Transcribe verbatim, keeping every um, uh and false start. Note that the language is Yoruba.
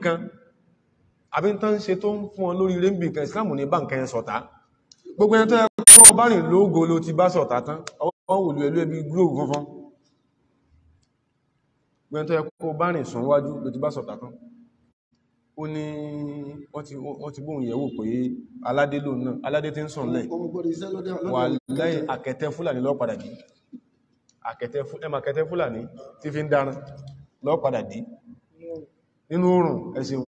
kan àbí tán ṣe tó ń fún ọ lórí rẹ́mbì kan Islam ní bá nǹkan yẹn ṣọ̀tá gbogbo ẹni tó yẹ kó bá rìn lóògó ló ti bá ṣọ̀tá tán ọwọ́ wòlú ẹlú ẹbí glóògù funfun gbogbo ẹni tó yẹ kó bá rìn sùn wájú ló ti bá ṣọ̀tá tán ó ní wọ́n ti bóhun yẹ̀wò pé aládé lò náà aládé tí ń sùn lẹ̀ wà lẹ́yìn àkẹtẹ Fúlàní lọ́padà dì àkẹtẹ Fúlàní tí fi ń dáná lọ́padà dì nínú oòrùn ẹ̀sìn